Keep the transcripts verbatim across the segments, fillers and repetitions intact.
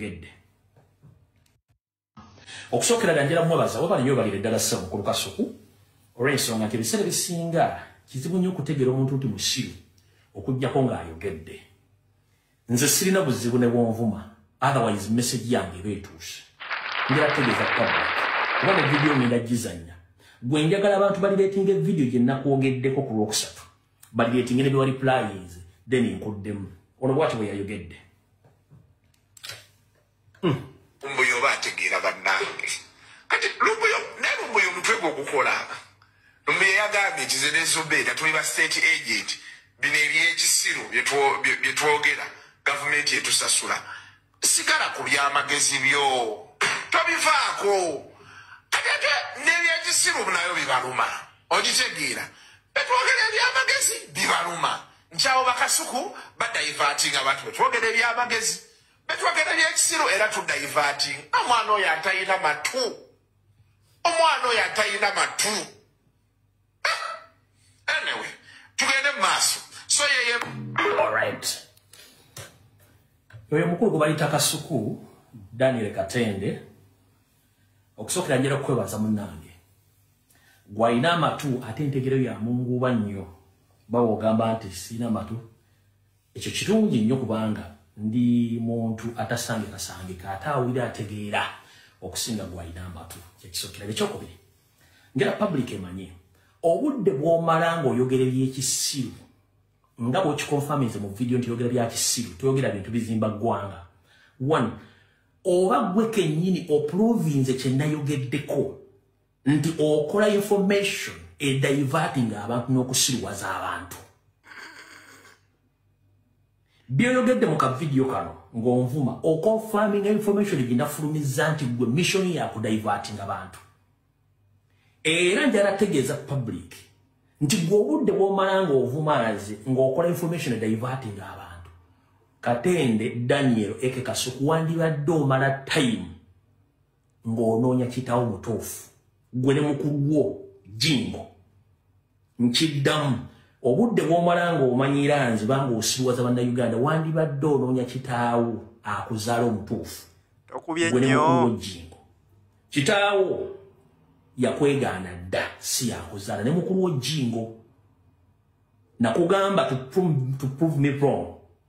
yayogedde. Okusokera danjira mwebaza waba nyo balire ddala ssebo ku Kasuku olw'ensonga nti ebiseera bisinga kizibu nnyo okutegeera omuntu nti musiru okuggyako ng'ayogedde. Nze sirina buzibu ne bwonvuma, otherwise message yange eba etuuse. Njala tegeeza public kuba ne vidiyo ngenda gizannya. Gwe njagala abantu balireetinga evidiyo gye nnakuwogeddeko ku lwokusatu balireetinga ne bye replies then nkuddemu. Ono bw'ati bwe yayogedde. Lumbuye oba ategeera bannange. Kati Lumbuye naye Lumbuye omutwe gwe ogukola. Lumbuye yagambye ekize n'ensobeera tuli ba state agent bino ebyekisiru bye twogera gavumenti etusasula. Sigala ku byamagezi byo tobivaako. Kati ate n'ebyekisiru nayo bibaluma ogitegeera. Betwogera ebyamagezi bibaluma. Nchawo bakasuku badayivatinga abantu betwogera ebyamagezi. Betwogera ebyekisiru era tuddayivatinga. Omwana oyo atayina matu. Omwana oyo atayina matu. Anyway, tugende mu maaso. So yeye alright. Oyo mukulu gwe bayita Kasuku Daniel Katende okusokera njera kwebaza munnange. Gwalina amatu ate entegero ya munguba nnyo. Bawo ogamba nti sina matu. Ekyo kirungi nnyo kubanga ndi muntu atasange kasangika ate awulira ategeera okusinga gwalina amatu. Kyekisokera ekyokubiri. Ngera public emanye obudde bw'omala ng'oyogera ebyekisiru nga bw'okikonfaminze mu video nti yogera byakisiru toyogera bintu bizimba ggwanga. One, oba gwe kennyini oprovinze kye nayogeddeko nti okola information ediverting abantu n'okusiruwaza abantu. Byoyogedde mu kavidiyo kano ng'onvuma okonfaminga information gye nafulumizza nti gwe mission yakudiverting abantu. Era njala tegeeza public nti gwe obudde bw'omala ng'ovumaazi ng'okola information ediverting abantu. Katende Daniel Eke Kasuku wandibadde omala time ng'onoonya kitaawo mutuufu. Gwe ne mukulu wo Jingo nkiddamu obudde bw'omala ng'omanyira nze banga osiruwaza bannayuganda wandibadde onoonya kitaawo akuzaala omutuufu. Gwe ne mukulu wo Jingo kitaawo yakwegaana dda si yakuzaala ne mukulu wo Jingo. Nakugamba to prove, to prove me wrong.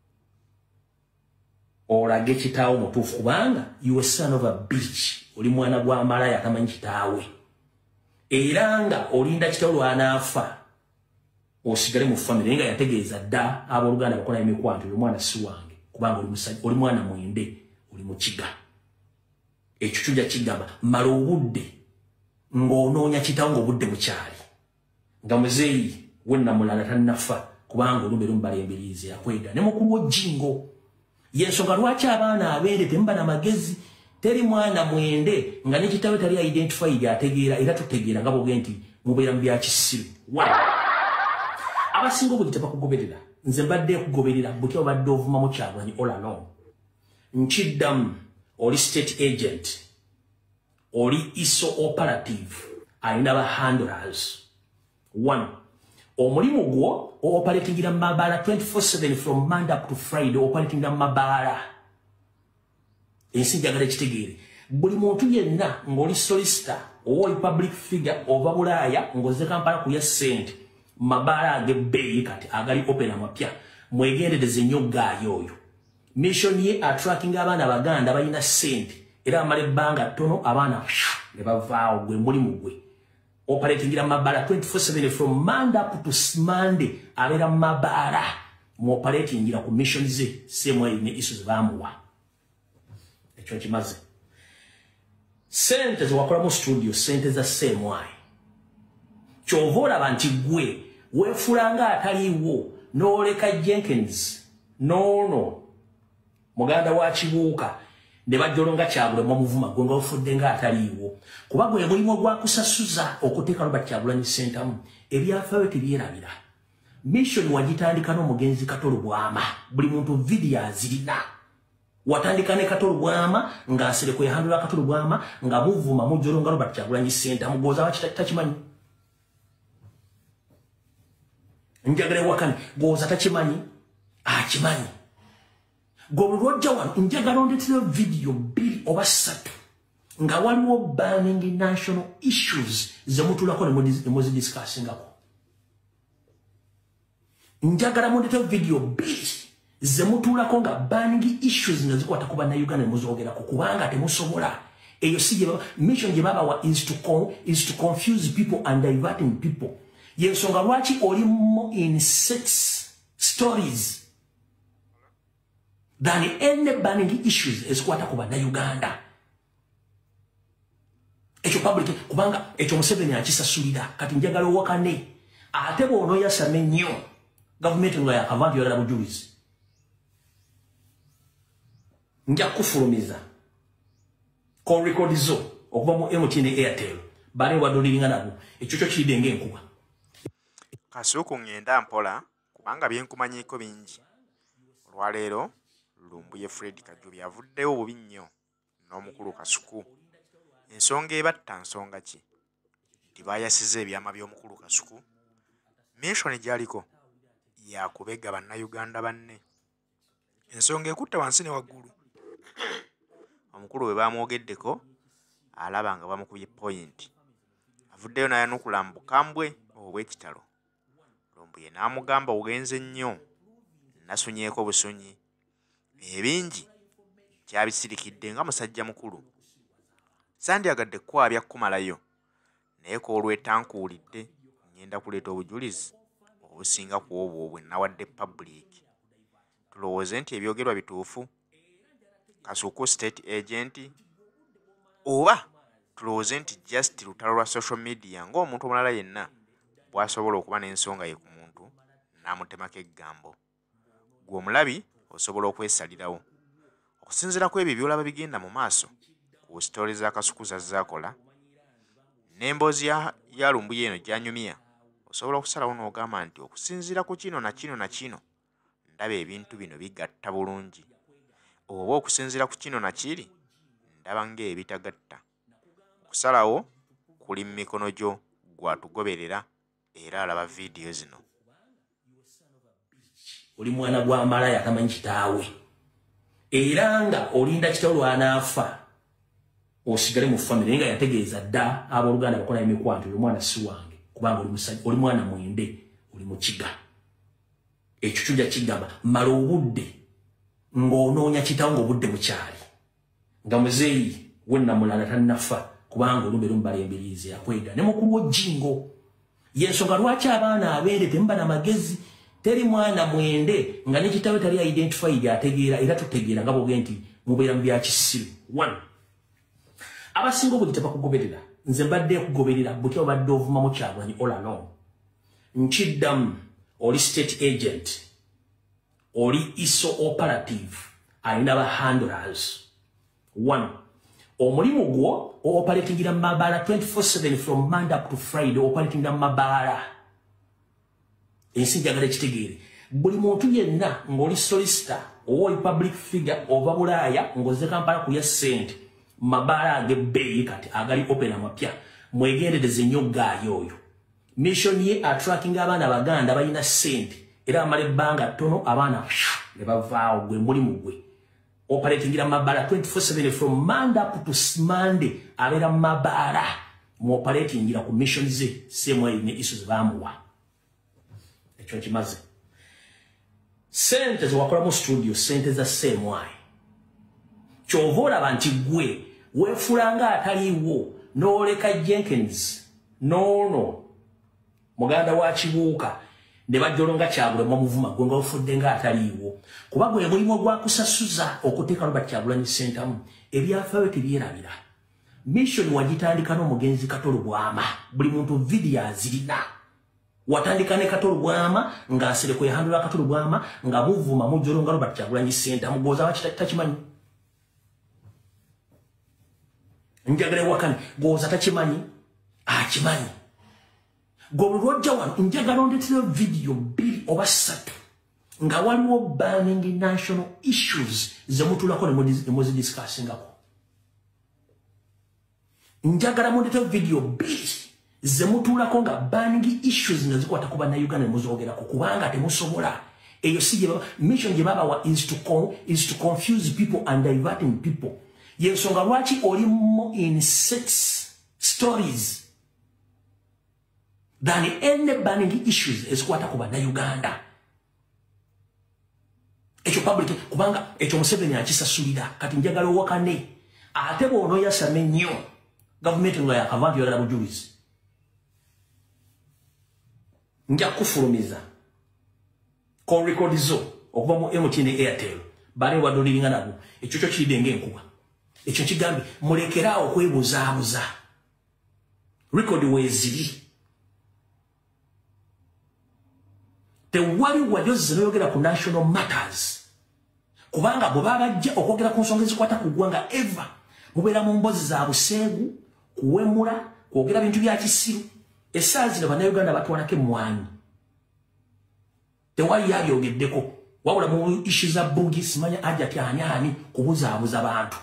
Olage kitaawo mutuufu kubanga you a son of a bitch. Oli mwana gwa malaya atamanyi kitaawe. Era nga olinda kitaawo lwanaafa osigale mu family nga yategeeza dda abooluganda bakola emikwanto oyo mwana si wange kubanga oli musajja oli mwana mwende oli mu kiga. Ekyo tujja kigamba mala obudde ng'onoonya kitaawo ng'obudde bukyali nga muzeeyi wenna mulala tannafa kubanga olumbe lumbalemberiize yakwega ne mukulu wo Jingo. Yensonga lwaki abaana abeere temba na magezi teri mwana mwende nga ne kitaawe tali identified ategeera era tutegeera nga bwoge nti mubeera mu byakisiru. Abasinga obuli tebakugoberera nze mbadde kugoberera buti obadde ovuma mu Kyagulanyi all along. Nkiddamu oli state agent oli iso operative alina ba handlers. One, omulimu gwo operatingira mabala twenty-four seven from Monday up to Friday operatingira mabala. Ensi njagala kitegeere buli muntu yenna ng'oli solicitor owa public figure ova Bulaaya ng'ozze Kampala kulya ssente mabala ag'ebbeeyi kati agali open amapya mwegendereze nnyo gaayo oyo. Mission ye attracting abaana Baganda balina ssente era amala ebbanga ttono abaana ne bavaawo gwe mulimu gwe. Operatingira mabala twenty-four seven from Monday up to Monday abeera mabala mu operatingira ku mission ze same way ne issues baamuwa. Ekyo kimaze. Sente ziwakola mu studio sente za same way. Kyova olaba nti gwe weefulanga ataliiwo n'oleka Jenkins noono muganda wa Kibuuka ne bajjolonga Kyagulanyi mu muvuma gwe nga ofudde nga ataliiwo kuba gwe mulimu gwakusasuza okuteeka Robert Kyagulanyi ssentamu ebyafaayo tebyerabira. Mission wagitandika n'omugenzi Katolo Bwama buli muntu vidiyo azirina. Watandika ne Katolo Bwama ng'asereko yahandula Katolo Bwama nga muvuma mujjolonga Robert Kyagulanyi ssentamu goza bakitakimanyi. Njagala wakani goza takimanyi akimanyi. Gobulwajja wano njagala ondetera video bbiri oba ssatu nga waliwo banning national issues ze mutulako ne muzidiscussingako. Njagala mondetera video bbiri ze mutulako nga banning issues nga zikwata ku bannayuganda ne muzogerako kubanga temusobola. Eyo si mission gye babawa is to, con is to confuse people and diverting people. Yensonga lwaki oli mo in six stories than any banning issues ezikwata ku bannayuganda. Ekyo public kubanga ekyo Museveni akisasulira kati njagala owakane ate bw'ono yasame nnyo gavumenti nga yakavanti yagala bujulizi. Nja kufulumiza con record zo okuva mu M T N Airtel bale wadoliringa nabo ekyo kyo kidenge enkuba. Kasuku ngenda mpola kubanga byenkumanyiko bingi. Olwaleero Lumbuye Fred Kajubi avuddewo bubi nnyo n'omukulu Kasuku. Ensonga ebatta nsonga ki? Nti baayasize ebyama by'omukulu Kasuku. Mission gyaliko yakubega bannayuganda banne. Ensonga ekutta wansi ne waggulu. Omukulu we bamwogeddeko alaba nga bamukubye point. Avuddeyo n'ayanukula mu bukambwe obw'ekitalo. Lumbuye n'amugamba ogenze nnyo nasunyeeko busunyi. Ebingi kyabisirikidde nga musajja mukulu. Sandyagadde kwabya kumalayo naye koolwetankuulidde ngenda kuleeta obujulizi obusinga ku obwo bwe nawadde public. Tulowooze nti ebyogerwa bituufu. Kasuku state agent oba tulowooze nti just lutalo lwa social media ng'omuntu omulala yenna bw'asobola okuba n'ensonga ye ku muntu n'amutemako eggambo. Gwe omulabi osobola okwesalirawo okusinziira ku ebyo byolaba bigenda mu maaso ku story za Kasuku zazaakola n'emboozi ya, ya Lumbuye eno gyanyumya. Osobola okusalawo n'ogamba nti okusinziira ku kino na kino na kino ndaba ebintu bino bigatta bulungi, oba okusinziira ku kino na kiri ndaba ng'ebitagatta. Okusalawo kuli mu mikono gyo gwatugoberera era alaba vidiyo zino. Oli mwana gwa malaya tamanyi kitaawe era nga olinda kitaawe lwanaafa osigale mu family nga yategeeza dda abooluganda bakola emikwanto oyo mwana si wange kubanga oli musajja oli mwana mwende oli mu kiga. Ekyo kijja kigamba mala obudde ng'onoonya kitaawe ng'obudde bukyali nga muzeeyi wenna mulala tannafa kubanga olumbe lumbalemberiize akwega ne mukulu w'ojjingo. Yensonga lwaki abaana abeere temuba na magezi. Teri mwana mwende nga ne kitaawe tali identified ategeera era tutegeera nga bw'ogenda nti mubeera mu bya kisiru. One, abasinga obuli tebakugoberera. Nze mbadde kugoberera buti obadde ovuma mu Kyagulanyi all along. Nkiddamu oli state agent, oli iso operative, alina ba handlers. One, omulimu gwo operatingira mabaala twenty-four seven from Monday up to Friday operatingira mabaala. Ensi njagala kitegeere buli muntu yenna ng'oli solicitor oba oli public figure ova Bulaaya ng'ozze Kampala kulya ssente mabaala ag'ebbeeyi kati agali open amapya mwegendereze nnyo gaayo oyo. Mission ye attracting abaana Baganda balina ssente era amala ebbanga ttono abaana ne bavaawo gwe mulimu gwe. Operatingira mabaala twenty-four seven from Monday up to Monday abeera mabaala mu operatingira ku mission ze same ne issues baamuwa. Ekyo kimaze. Sente ziwakola mu studio sente za same way. Kyova olaba nti gwe weefulanga ataliiwo n'oleka Jenkins noono muganda wa Kibuuka ne bajjolonga Kyagulanyi muvuma gwe nga ofudde nga ataliiwo kuba gwe mulimu gwakusasuza okuteeka Robert Kyagulanyi sentamu ebyafaayo tebyerabira. Mission wagitandika n'omugenzi Katolo Bwama buli muntu vidiyo azirina. Watandika ne Katolo Bwama nga asereko yahandula Katolo Bwama nga muvuma mujjolonga Robert Kyagulanyi sentamu goza wakitakimanyi. Njagala wakani goza takimanyi akimanyi. Gobulwajja wano njagala ondetera video bbiri oba ssatu nga waliwo banning national issues ze mutulako ne muzidiscussingako. Njagala mondetera video bbiri ze mutulako nga banning issues nga zikwata ku bannayuganda ne muzogerako kubanga temusobola. Eyo si mission je baba wa is to con, is to confuse people and diverting people. Yensonga lwaki oli mo in sex stories than any burning issues ezikwata ku bana Uganda. Echo public kubanga echo Museveni akisasulira kati njagala owakane ate bono yasame nnyo government ngo yakavampi yogera bujulizi nja kufulumiza ko record zo okuva mu M T N Airtel bale wadoliringa nabo echo kyo kidenge enkuba echo kigambi mulekerawo kwebuzaabuza record weziri tewali wajozi zinayogera ku national matters kubanga bobabajja okwogera ku nsonga ezikwata ku ggwanga eva mubeera mu mbozi za buseegu kuwemula kwogera bintu bya kisiru essaazi zino bannayuganda batwalako emmwanyi tewali yabyogeddeko wabula mu ishu za bugi simanya ajja tyanyani kubuzaabuza abantu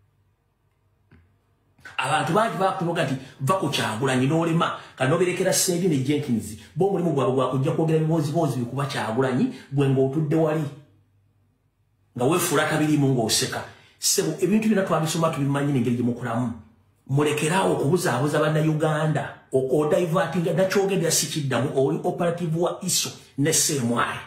abantu bangi bakutunoga nti va ku Kyagulanyi n'olema kanoberekera Ssente ne Jenkins bo mulimu gwabwe gwa kujja kwogera bibozi bozi bikuba Kyagulanyi bwe ng'otudde wali nga weefula kabirimu ng'oseka sebo ebintu bina twabisoma tubimanyi n'engeri gye mukulamu mulekerawo okubuzaabuza bannayuganda okodivertinga nakyogedera si kiddamu oli operative wa iso ne Ssemwali